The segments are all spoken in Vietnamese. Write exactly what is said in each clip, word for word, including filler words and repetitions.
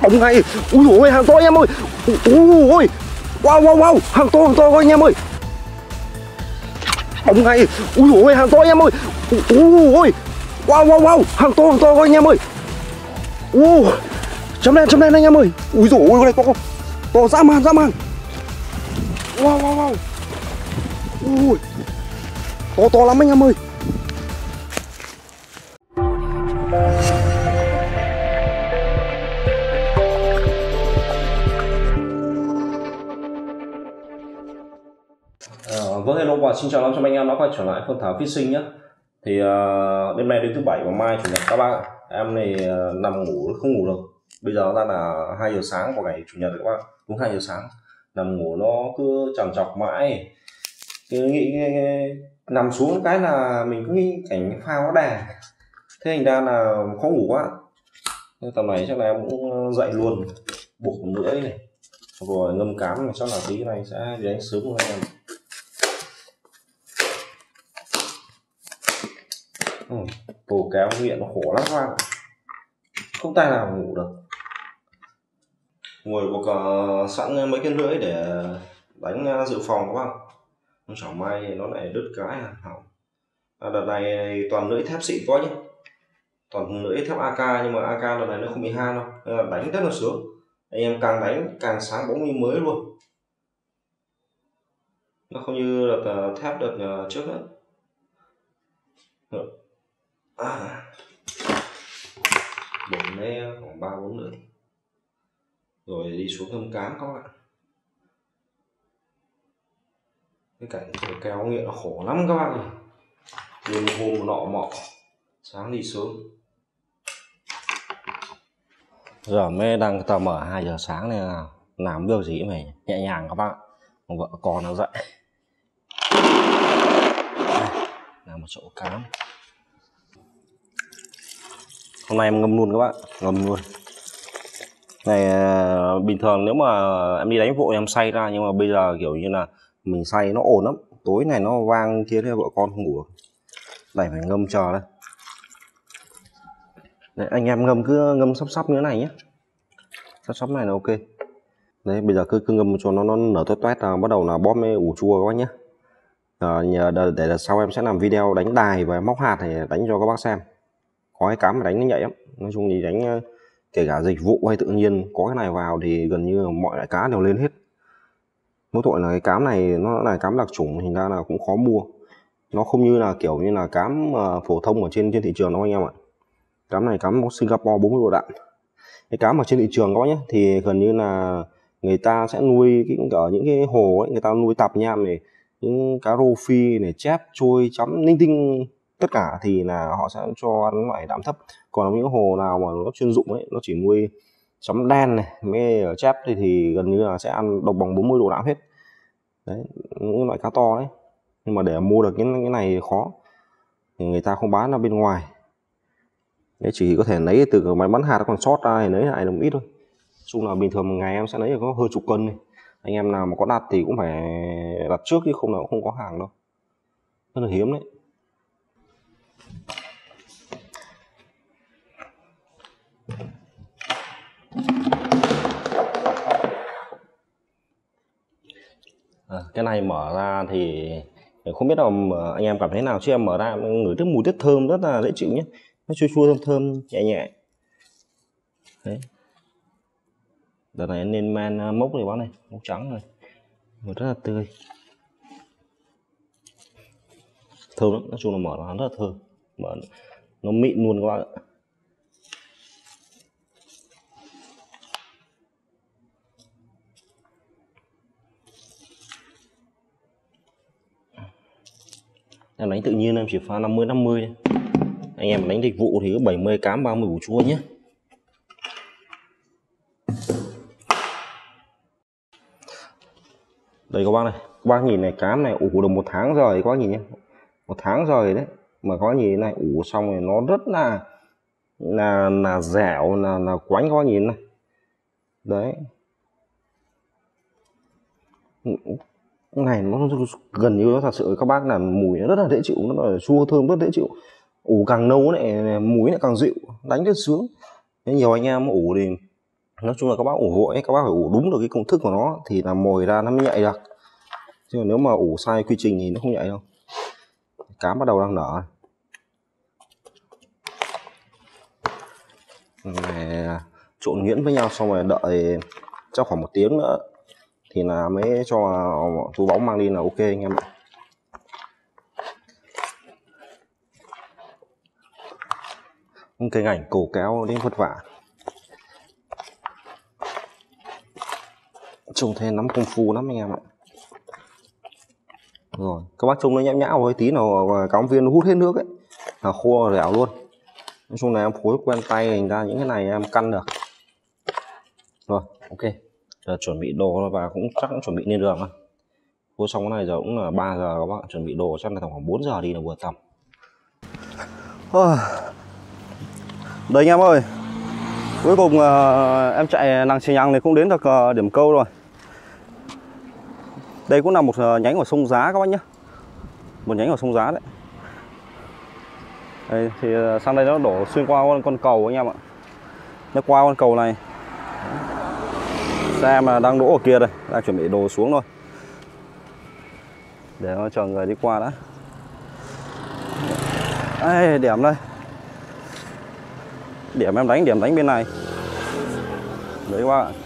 Bóng ngay. Ui dồi ôi, hàng to anh em ơi. Ui ôi. Wow wow wow, hàng to hàng to anh em ơi. Bóng ngay. Ui dồi ôi, hàng to anh em ơi. Ui ôi. Wow wow wow, hàng to hàng to anh em ơi. Ui. Chấm đen chấm đen anh em ơi. Ui dồi ôi, con này to. To dã man dã man. Wow wow wow. Ui. To to lắm anh em ơi. À, vâng, hello và xin chào năm trăm anh em đã quay trở lại Phương Thảo Fishing nhé. Thì uh, đêm nay đến thứ bảy và mai chủ nhật các bạn, em này uh, nằm ngủ không ngủ được. Bây giờ ra là hai giờ sáng của ngày chủ nhật các bạn, đúng hai giờ sáng, nằm ngủ nó cứ trằn trọc mãi. Cứ nghĩ nằm xuống cái là mình cứ nghĩ cảnh phao nó đè, thế thành ra là khó ngủ quá. Nên tầm này chắc là em cũng dậy luôn, buộc lưỡi này rồi ngâm cám này, chắc là tí này sẽ đi đánh sớm luôn anh em. Ừ, tổ kéo nghiện nó khổ lắm các bạn, không tay nào ngủ được. Ngồi buộc uh, sẵn mấy cái lưỡi để đánh uh, dự phòng các bạn, không chẳng may thì nó lại đứt cái à, hỏng. À, đợt này toàn lưỡi thép xịn quá nhé, toàn lưỡi thép a ca, nhưng mà a ca đợt này nó không bị han đâu, nên là đánh rất là sướng. Anh em càng đánh càng sáng bóng như mới luôn, nó không như đợt uh, thép đợt uh, trước nữa. À, bổ nê khoảng ba bốn lưỡi rồi đi xuống ngâm cám các bạn. Cái cảnh thổi kéo nghiện nó khổ lắm các bạn ơi, đêm hôm nọ mọ, sáng đi sớm. Giờ mới đang tầm mở hai giờ sáng này, là làm việc gì mày nhẹ nhàng các bạn. Vợ con nó dậy, làm một chỗ cám. Hôm nay em ngâm luôn các bạn, ngâm luôn. Này bình thường nếu mà em đi đánh vội em say ra, nhưng mà bây giờ kiểu như là mình say nó ồn lắm, tối này nó vang kia thế vợ con không ngủ được, đành phải ngâm chờ đây. Đấy, anh em ngâm cứ ngâm sắp sắp như thế này nhé, sắp sắp này là ok. Đấy, bây giờ cứ cứ ngâm cho nó nó nở toét toét là bắt đầu là bóp mê ủ chua các bác nhé. À, nhờ để, để đợt sau em sẽ làm video đánh đài và móc hạt thì đánh cho các bác xem. Có cái cám mà đánh nó nhạy lắm, nói chung thì đánh kể cả dịch vụ hay tự nhiên có cái này vào thì gần như mọi loại cá đều lên hết. Mỗi tội là cái cám này nó là cám đặc chủng, thành ra là cũng khó mua. Nó không như là kiểu như là cám uh, phổ thông ở trên trên thị trường đâu anh em ạ. Cám này cám Singapore bốn mươi độ đạm. Cái cám ở trên thị trường có nhé, thì gần như là người ta sẽ nuôi cái, ở những cái hồ ấy, người ta nuôi tạp nham này, những cá rô phi này, chép, trôi, chấm, linh tinh tất cả thì là họ sẽ cho ăn loại đạm thấp. Còn những hồ nào mà nó chuyên dụng ấy, nó chỉ nuôi chấm đen này mới ở chép thì, thì gần như là sẽ ăn độc bằng bốn mươi độ đạm hết. Đấy, những loại cá to đấy. Nhưng mà để mua được cái, cái này khó, thì người ta không bán ở bên ngoài. Đấy, chỉ có thể lấy từ máy bắn hạt còn sót ra thì lấy lại được một ít thôi. Chung là bình thường một ngày em sẽ lấy được có hơn chục cân này. Anh em nào mà có đặt thì cũng phải đặt trước, chứ không là cũng không có hàng đâu, rất là hiếm đấy. À, cái này mở ra thì không biết là anh em cảm thấy nào, chứ em mở ra ngửi rất mùi rất thơm, rất là dễ chịu nhé, nó chua chua thơm thơm nhẹ nhẹ. Đấy, đợt này nên man mốc này bác này, mốc trắng này, rất là tươi, thơm lắm. Nói chung là mở nó rất là thơm, mở nó mịn luôn các bạn ạ. Em đánh tự nhiên em chỉ pha năm mươi năm mươi, anh em đánh dịch vụ thì có bảy mươi cám ba mươi củ chua nhé. Đây các bác này, các bác nhìn này, cám này ủ được một tháng rồi các bác nhìn nhé, một tháng rồi đấy, mà có nhìn này ủ xong rồi nó rất là là là dẻo, là là quánh, các bác nhìn này. Đấy, này nó gần như nó thật sự các bác là mùi nó rất là dễ chịu, nó là chua thơm rất dễ chịu. Ủ càng nâu này mùi lại càng dịu, đánh rất sướng. Thế nhiều anh em ủ thì Nói chung là các bác ủ gội ấy, các bác phải ủ đúng được cái công thức của nó thì là mồi ra nó mới nhạy được, chứ nếu mà ủ sai quy trình thì nó không nhạy đâu. Cám bắt đầu đang nở này, trộn nhuyễn với nhau xong rồi đợi chắc khoảng một tiếng nữa thì là mới cho chú bóng mang đi là ok anh em ạ. Cái ngành cổ kéo đến vất vả, trông thế nắm công phu lắm anh em ạ. Rồi các bác trông nó nhão nhão với tí nào cám viên nó hút hết nước ấy là khô dẻo luôn. Nói chung là em phối quen tay thành ra những cái này em căn được. Rồi ok, giờ chuẩn bị đồ và cũng chắc cũng chuẩn bị lên đường rồi. Phối xong cái này giờ cũng là ba giờ, các bạn chuẩn bị đồ chắc là tầm khoảng bốn giờ đi là vừa tầm. Đây anh em ơi, cuối cùng uh, em chạy nàng xì nhằng thì cũng đến được uh, điểm câu rồi. Đây cũng là một uh, nhánh của sông Giá các bác nhé, một nhánh của sông Giá đấy. Đây, thì uh, sang đây nó đổ xuyên qua con, con cầu anh em ạ. Nó qua con cầu này, xe mà đang đỗ ở kia đây, đang chuẩn bị đồ xuống thôi để nó chờ người đi qua đã. Đây, điểm đây, điểm em đánh, điểm đánh bên này đấy các bạn.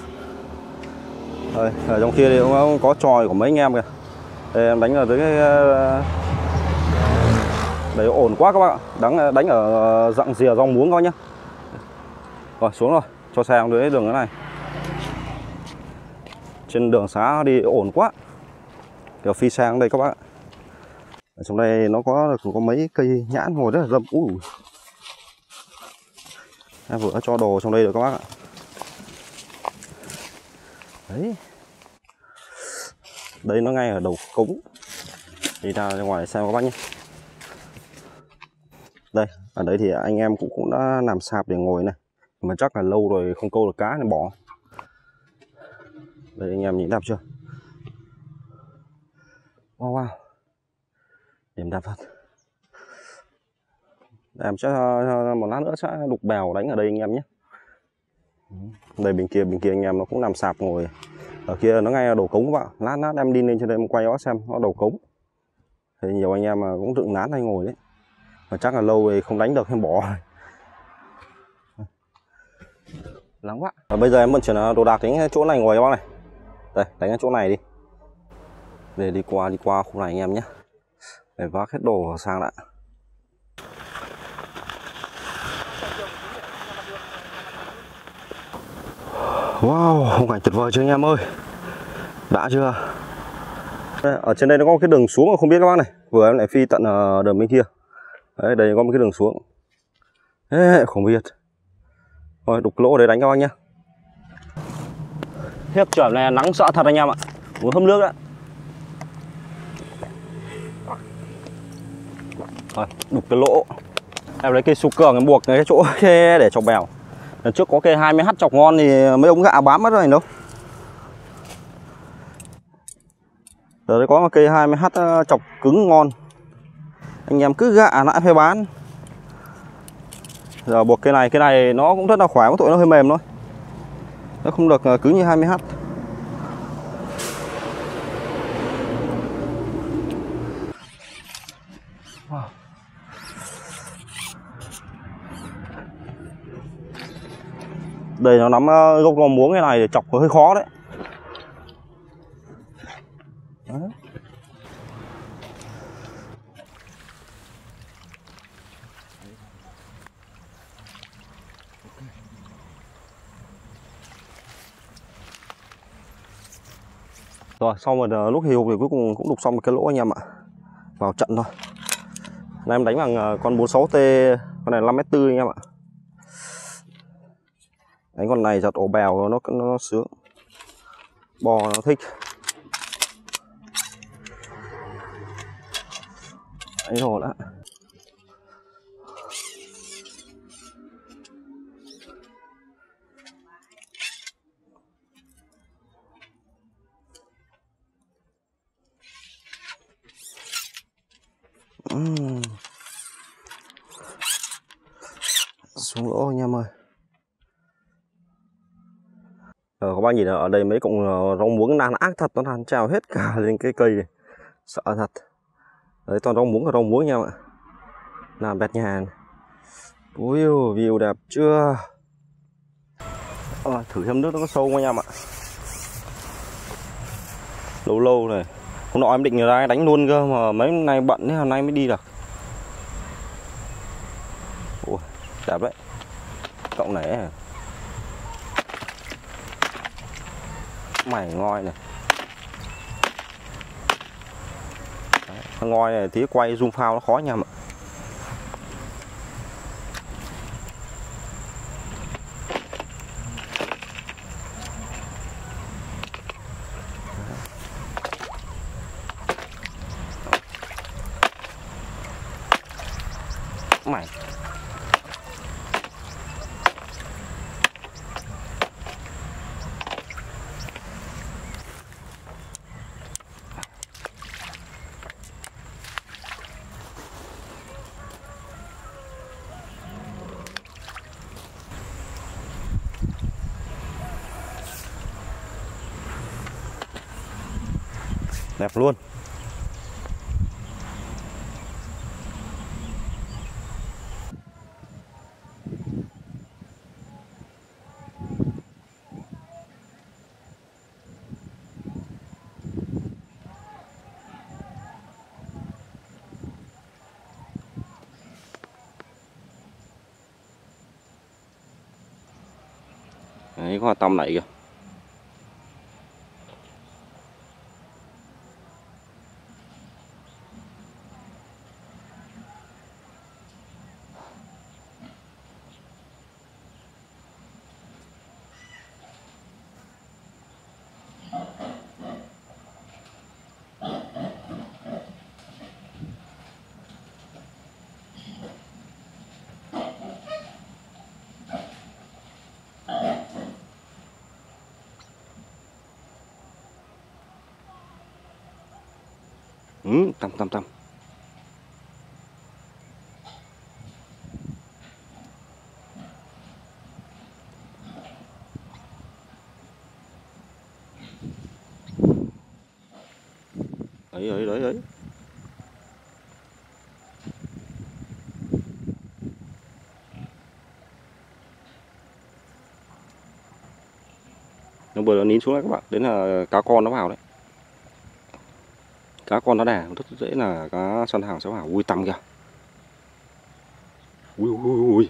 Rồi, ở trong kia thì cũng có tròi của mấy anh em kìa. Đây, em đánh ở dưới cái đấy ổn quá các bạn, đánh đánh ở dạng rìa rong muống coi nhá. Rồi xuống rồi, cho xe xuống dưới đường cái này. Trên đường xá đi ổn quá, kiểu phi sang đây các bạn. Ở trong đây nó có có mấy cây nhãn ngồi rất là rậm. Ui, em vừa cho đồ trong đây rồi các bác ạ. Đấy, đây nó ngay ở đầu cống, đi ra ngoài xem các bác nhé. Đây, ở đây thì anh em cũng cũng đã làm sạp để ngồi này, mà chắc là lâu rồi không câu được cá nên bỏ. Đây anh em nhìn đạp chưa? Wow wow, điểm đạp thật. Em chắc một lát nữa sẽ đục bèo đánh ở đây anh em nhé. Đây bên kia bên kia anh em nó cũng làm sạp ngồi. Ở kia nó ngay đầu cống các bạn. Lát lát em đi lên trên đây quay nó xem nó đầu cống. Thì nhiều anh em mà cũng dựng nán hay ngồi đấy. Mà chắc là lâu rồi không đánh được hay bỏ. Lắng quá. Và bây giờ em vận chuyển đồ đạc đến chỗ này ngồi các bác này. Đây, đánh ở chỗ này đi. Để đi qua đi qua khu này anh em nhé. Để vác hết đồ sang đã. Wow, khung cảnh tuyệt vời chưa anh em ơi. Đã chưa? Ở trên đây nó có cái đường xuống không biết các bác này. Vừa em lại phi tận đường bên kia. Đấy, đây có một cái đường xuống. Ê, không biết. Rồi, đục lỗ để đánh các bác nhé. Hiếp chuẩn này nắng sợ thật anh em ạ. Muốn hâm nước đó. Rồi, đục cái lỗ. Em lấy cây su cường em buộc cái chỗ để chọc bèo. Lần trước có cây hai mươi hắt chọc ngon thì mấy ông gạ bám mất rồi đâu. Giờ đây có một cây hai mươi hắt chọc cứng ngon. Anh em cứ gạ lại phải bán. Giờ buộc cây này, cây này nó cũng rất là khỏe, có tội nó hơi mềm thôi. Nó không được cứng như hai mươi hắt. Wow. Đây nó nắm gốc lò muống cái này để chọc hơi khó đấy. Đấy. Rồi sau một lúc hiu thì cuối cùng cũng đục xong một cái lỗ anh em ạ. Vào trận thôi. Nay em đánh bằng con bốn sáu T, con này năm mét tư anh em ạ. Đánh con này giật ổ bèo nó nó sướng. Bò nó thích. Đấy rồi đã. Uhm. Xuống lỗ anh em ơi. Ờ, các bác nhìn ở đây mấy cọng ờ, rau muống nan ác thật, nó nan trào hết cả lên cái cây này. Sợ thật. Đấy, toàn rau muống và rau muống nhau ạ. Làm bẹt nhà này. Ui view đẹp chưa. À, thử xem nước nó có sâu không anh em ạ. Lâu lâu này. Hôm nọ em định ra đánh luôn cơ mà mấy hôm nay bận nên hôm nay mới đi được. Ui, đẹp đấy. Cậu này mày ngoi này. Đấy, ngoi này tí quay zoom phao nó khó nha mà. Mày đẹp luôn. Đấy, có tăm này kìa. Ừ, tăm tăm tăm. Đấy đấy đấy đấy. Nó vừa nó nín xuống đấy các bạn, đấy là cá con nó vào đấy. Cá con nó đẻ rất dễ là cá săn hàng sẽ vào. Ui tăm kìa. Ui ui ui.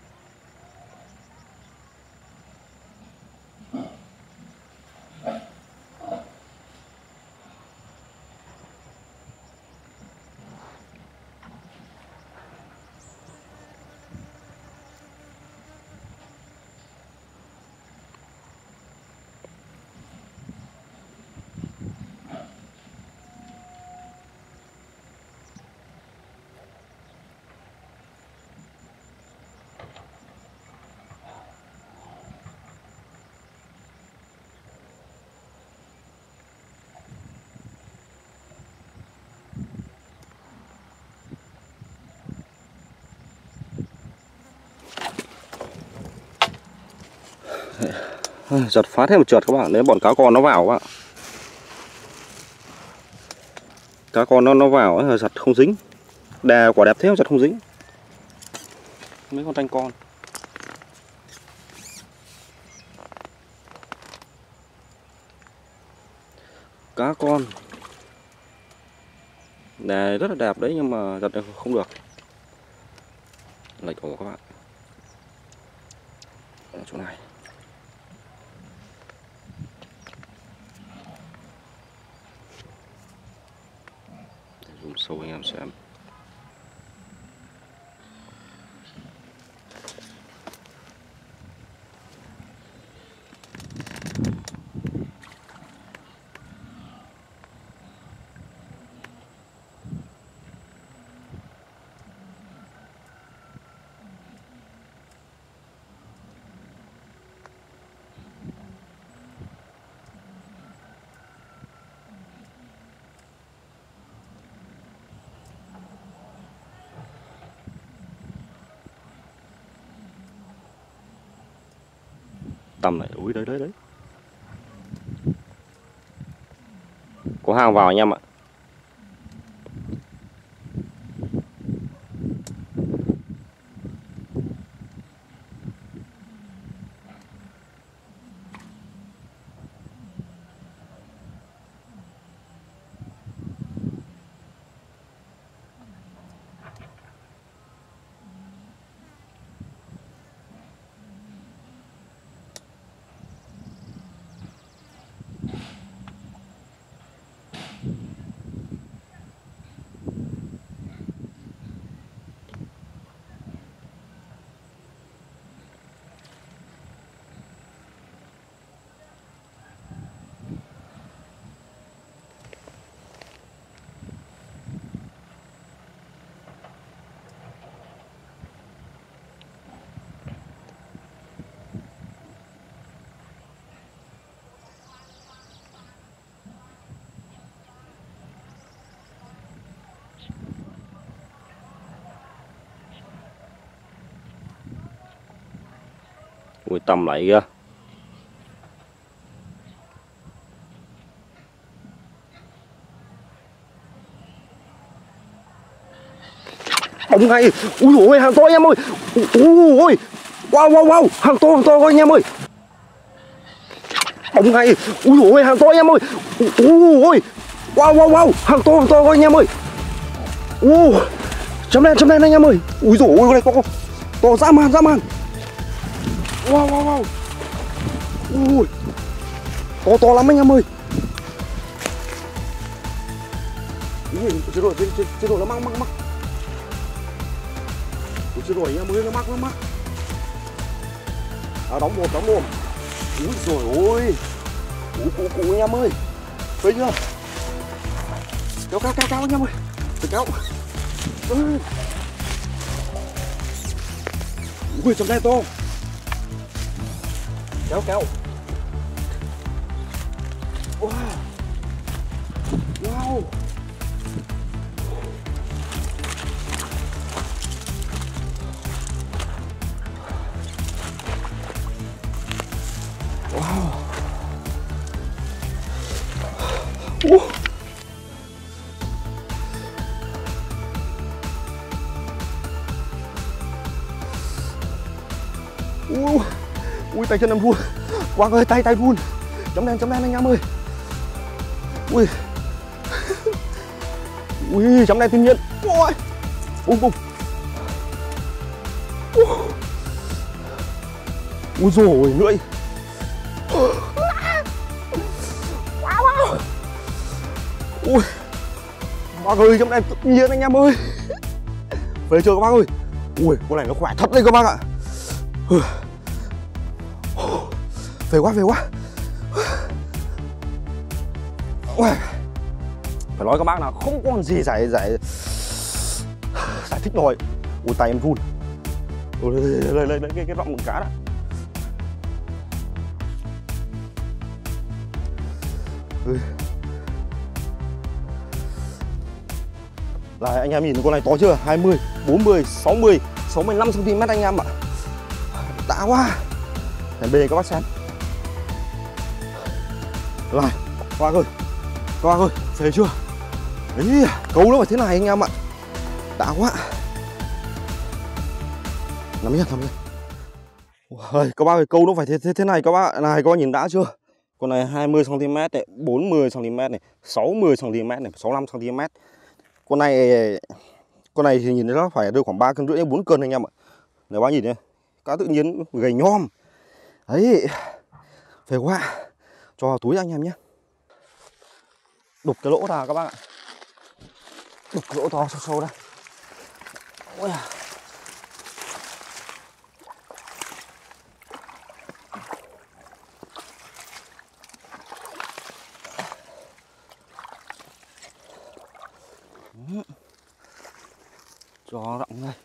Giật phá thêm một trượt các bạn, đấy bọn cá con nó vào các bạn. Cá con nó nó vào ấy, giật không dính. Đè quả đẹp thế mà giật không dính. Mấy con tanh con. Cá con đè rất là đẹp đấy nhưng mà giật không được. Lệch ổ các bạn. Ở chỗ này. Zoom sâu anh em xem. Tầm này, ui đấy đấy đấy. Có hàng vào anh em ạ. Ui, tầm lại kìa. Bóng ngay. Ui dồi ôi, hàng to anh em ơi. Ui ôi. Wow wow wow, hàng to hàng to anh em ơi. Bóng ngay. Ui dồi ôi, hàng to anh em ơi. Ui ôi. Wow wow wow, hàng to hàng to anh em ơi. Ui. Chấm đen chấm đen anh em ơi. Ui dồi ôi, con này to. To dã man dã man. Wow wow wow. Ui. To to lắm anh em ơi. Ui, chết rồi, chết, chết, chết rồi, nó mắc mắc mắc. Ui, chết rồi anh em ơi, nó mắc nó mắc. À, đóng mồm đóng mồm. Úi rồi ôi. Ui cụ cụ anh em ơi. Thấy chưa? Kéo cao cao cao anh em ơi. Phải kéo. Ui, ui chấm đen to. Kéo kéo. Wow. Wow. Wow. Uh. Uh. Ui tay chân em run. Quang ơi, tay tay run. Chấm đen chấm đen anh em ơi. Ui. Ui chấm đen thiên nhiên. Ui. Bùng bùng. Uh. Ui dồi lưỡi. Ui. Bác ơi, chấm đen tự nhiên anh em ơi. Về chưa các bác ơi. Ui, con này nó khỏe thật đấy các bác ạ. Về quá, về quá. Ui. Phải nói các bác là không còn gì giải giải giải thích nổi. Ui tay em run. Ui, lấy lấy lấy cái cái rọng mực cá đó. Ui. Là anh em nhìn con này to chưa? hai mươi, bốn mươi, sáu mươi, sáu mươi lăm xăng ti mét anh em ạ. Đã quá. Này bề các bác xem. Này, các bác ơi. Các bác ơi, phê chưa? Đấy, câu nó phải thế này anh em ạ. Đã quá. Nắm nhá, nắm nhá. Ôi, các bác ơi, câu nó phải thế, thế, thế này các bác. Này, các bác nhìn đã chưa? Con này hai mươi xăng ti mét này, bốn mươi xăng ti mét này, sáu mươi xăng ti mét này, sáu mươi lăm xăng ti mét. Con này con này thì nhìn thấy nó phải đưa khoảng ba cân rưỡi đến bốn cân anh em ạ. Nếu bác nhìn nhá, cá tự nhiên gầy nhom. Đấy. Phê quá. Cho vào túi anh em nhé. Đục cái lỗ ra các bác ạ. Đục cái lỗ to sâu sâu ra. Ôi à. Cho rộng đây.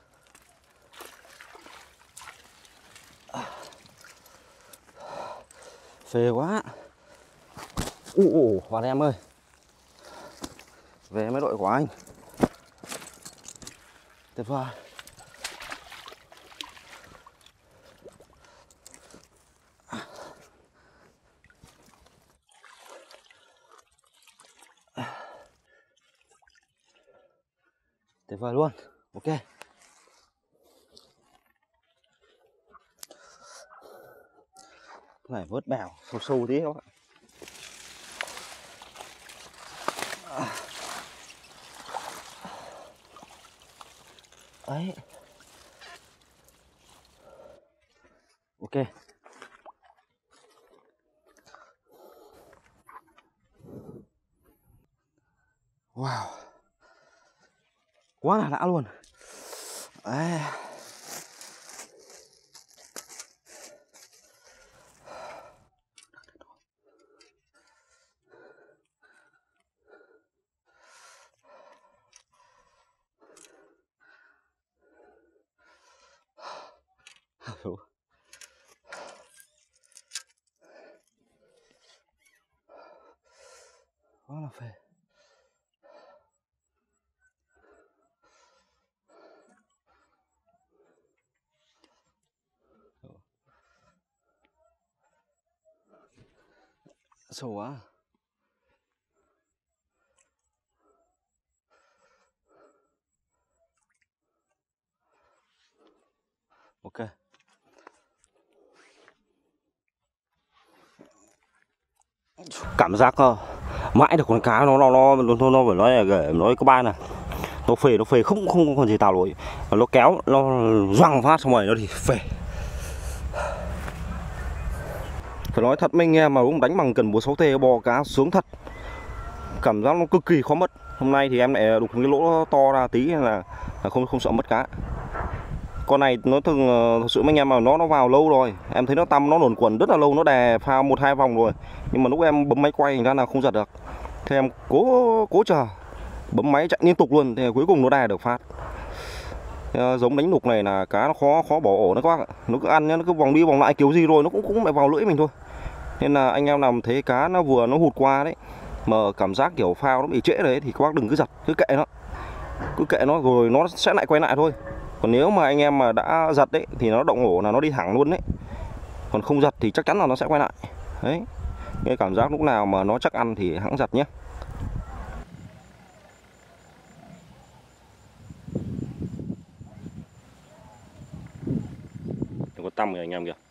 Phê quá. Ồ, ồ, vào đây em ơi. Về mấy đội của anh. Tuyệt vời. Tuyệt vời luôn. Ok. Này vớt bèo sâu sâu tí các bạn. Ấy. Ok. Wow. Quá là đã luôn. Đấy. Quá là phê. Sâu quá. Ok. Cảm giác uh, mãi được con cá nó nó nó nó, nó, nó phải nói là nói các bạn này, nó phê nó phê không không còn gì tào nổi, nó kéo nó doang phát xong rồi nó thì phê. Phải nói thật mình nghe mà cũng đánh bằng cần bốn sáu T bò cá sướng thật, cảm giác nó cực kỳ khó mất. Hôm nay thì em lại đục cái lỗ to ra tí là, là không không sợ mất cá. Con này nó thường thật sự mấy anh em mà nó nó vào lâu rồi, em thấy nó tăm nó luẩn quẩn rất là lâu, nó đè phao một hai vòng rồi, nhưng mà lúc em bấm máy quay thành ra là không giật được. Thế em cố cố chờ, bấm máy chạy liên tục luôn, thì cuối cùng nó đè được phát. Thế, giống đánh đục này là cá nó khó khó bỏ ổ nó quá, nó cứ ăn nhá, nó cứ vòng đi vòng lại kiểu gì rồi nó cũng cũng lại vào lưỡi mình thôi. Nên là anh em làm thấy cá nó vừa nó hụt qua đấy, mà cảm giác kiểu phao nó bị trễ đấy thì các bác đừng cứ giật, cứ kệ nó, cứ kệ nó rồi nó sẽ lại quay lại thôi. Còn nếu mà anh em mà đã giật đấy thì nó động ổ là nó đi thẳng luôn đấy. Còn không giật thì chắc chắn là nó sẽ quay lại. Đấy. Cái cảm giác lúc nào mà nó chắc ăn thì hãng giật nhé. Đừng có tăm kìa anh em kìa.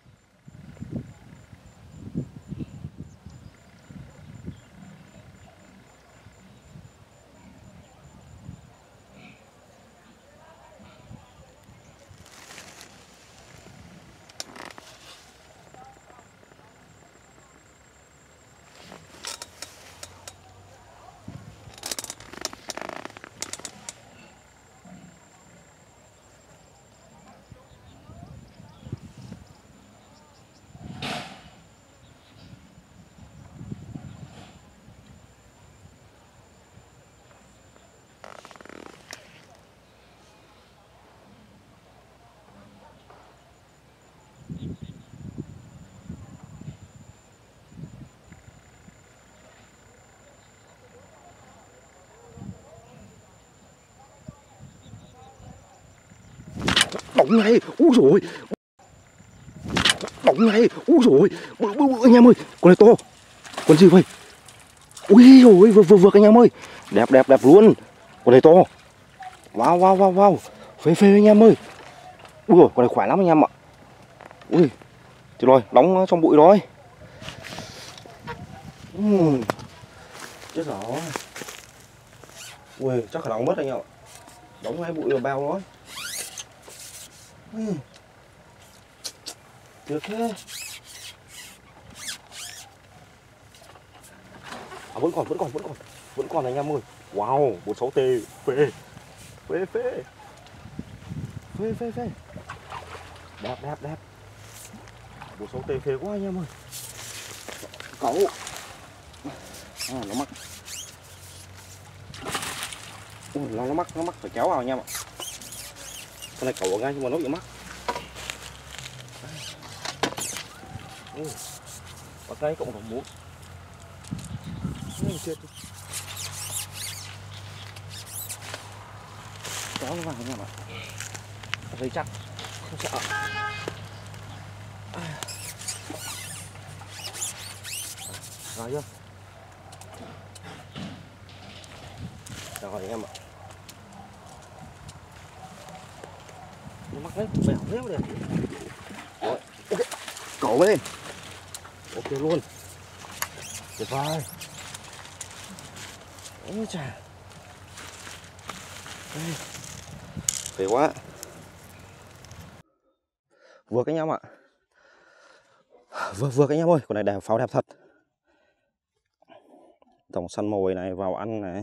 Động này, úi rồi, động này, úi rồi, bự bự bự anh em ơi, con này to, con gì vậy? Ui rồi, vừa vừa vừa anh em ơi, đẹp đẹp đẹp luôn, con này to, wow wow wow wow, phê phê anh em ơi, ui rồi, con này khỏe lắm anh em ạ, ui, chết rồi, đóng trong bụi rồi, uhm. Chết rồi, ui chắc khả năng mất anh em ạ, đóng hai bụi vào bao rồi. Ừ. Được thế. À, vẫn còn vẫn còn vẫn còn vẫn còn anh em ơi. Wow, bốn sáu T phê phê phê phê phê phê đẹp đẹp đẹp, bốn sáu T phê quá anh em ơi. Cậu à, nó mắc. Ui, nó nó mắc nó mắc phải kéo vào anh em ạ. Con này cậu ở ngay nhưng mà nó bị mắc. Ừ. Và cây cộng đồng bốn. Chết. Kéo nó vào anh em ạ. Dây chắc, không sợ. Rồi chưa? Rồi anh em ạ. Đấy, bèo thế mà được. Rồi, ok. Cẩu lên. Ok luôn. Tuyệt vời. Ôi chà. Đây. Phê quá. Vừa cái anh em ạ. Vừa vừa cái anh em ơi, con này đèo pháo đẹp thật. Dòng săn mồi này vào ăn này.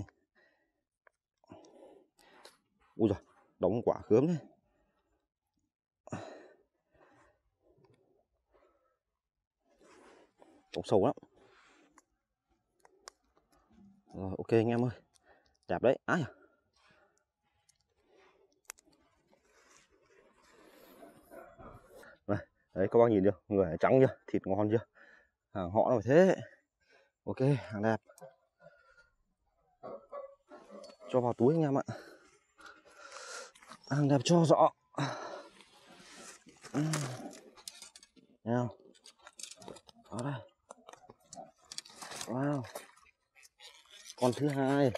Ui giời, đóng quả khướm đấy. Đóng sâu lắm. Rồi, ok anh em ơi. Đẹp đấy. Ái à. Này, đấy các bác nhìn chưa? Người trắng chưa? Thịt ngon chưa? Hàng họ nó phải thế. Ok, hàng đẹp. Cho vào túi anh em ạ. Hàng đẹp cho rõ. Nào. Đó đây. Wow. Con thứ hai.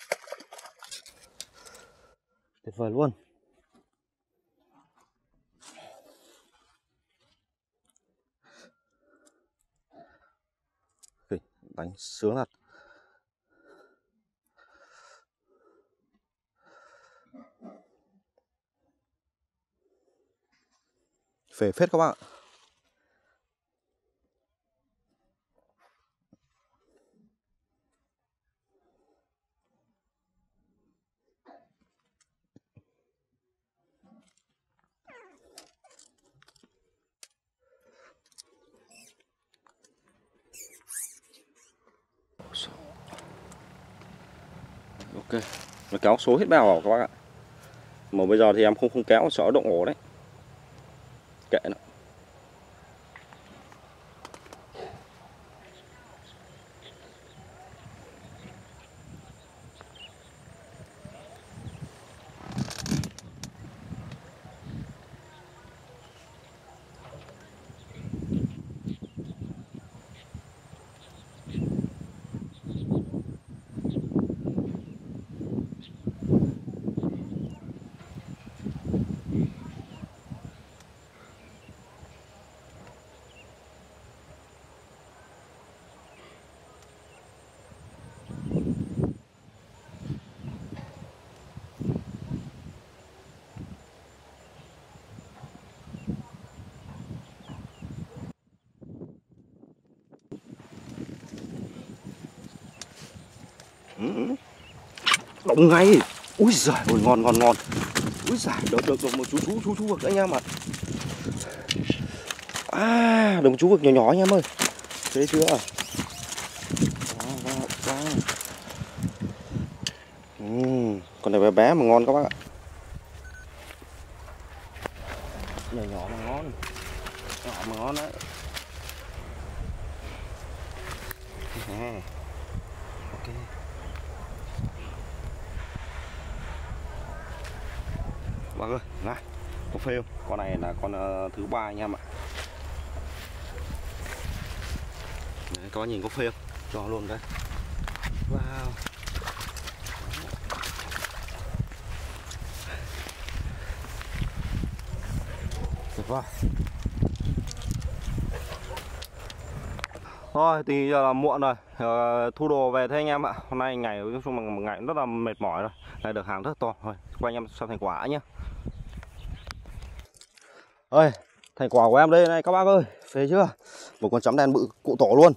Tuyệt vời luôn. Đánh sướng thật. Phê phết các bạn ạ. Ok, nó kéo số hết bèo vào các bác ạ. Mà bây giờ thì em không không kéo, sợ động ổ đấy. Kệ nó. Động ngay. Úi giời ơi, ngon ngon ngon. Úi giời, được được được một chú chú chú chú vực anh em ạ. À, được một chú vực nhỏ nhỏ anh em ơi. Thấy chưa? Wow, wow, wow. Uhm, con này bé bé mà ngon các bác ạ. Nhỏ nhỏ mà ngon. Nhỏ mà ngon đấy. À, ok. Bác ơi, này, có phê không? Con này là con uh, thứ ba anh em ạ. Đấy, các bác nhìn có phê không? Cho luôn đây. Wow. Tuyệt vời. Thôi thì giờ là muộn rồi, uh, thu đồ về thế anh em ạ. Hôm nay ngày nói chung là một ngày rất là mệt mỏi rồi. Này được hàng rất to. Thôi, quay anh em xem thành quả nhé. Ơi, thành quả của em đây này các bác ơi, phê chưa? Một con chấm đen bự cụ tổ luôn.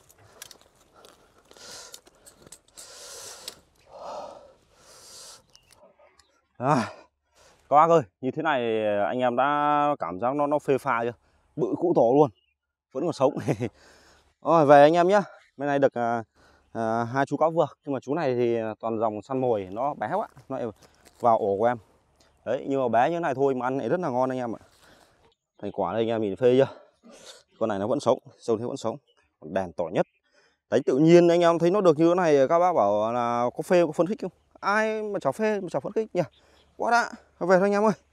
À, các bác ơi, như thế này anh em đã cảm giác nó nó phê pha chưa? Bự cụ tổ luôn, vẫn còn sống. Rồi về anh em nhé. Bên này được à, à, hai chú cá vược, nhưng mà chú này thì toàn dòng săn mồi, nó bé quá, nó vào ổ của em. Đấy, nhưng mà bé như thế này thôi mà ăn này rất là ngon anh em ạ. Thành quả đây anh em nhìn phê chưa? Con này nó vẫn sống, sâu thế vẫn sống, còn đèn tỏ nhất. Đánh tự nhiên anh em thấy nó được như thế này, các bác bảo là có phê có phấn khích không? Ai mà chả phê mà chả phấn khích nhỉ? Quá đã. Về thôi anh em ơi.